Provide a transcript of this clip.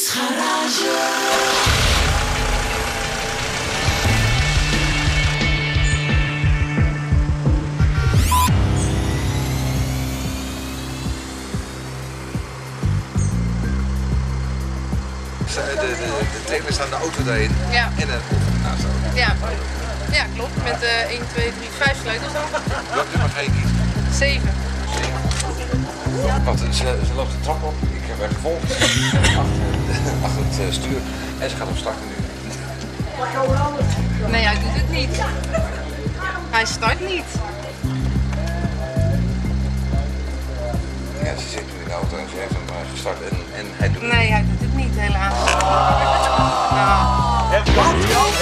Nieuwsgarage. De trailer staat de auto daarin en een naast de auto. Ja, klopt. Met 1, 2, 3, 5 sleutels dan. Welk nummer ga je kiezen? 7. Want ze loopt de trap op, ik heb haar gevolgd achter het stuur en ze gaat op starten nu. Nee, hij doet het niet. Hij start niet. Ja, ze zit nu in de auto en ze heeft hem gestart en hij doet het niet. Nee, hij doet het niet helaas. Nou.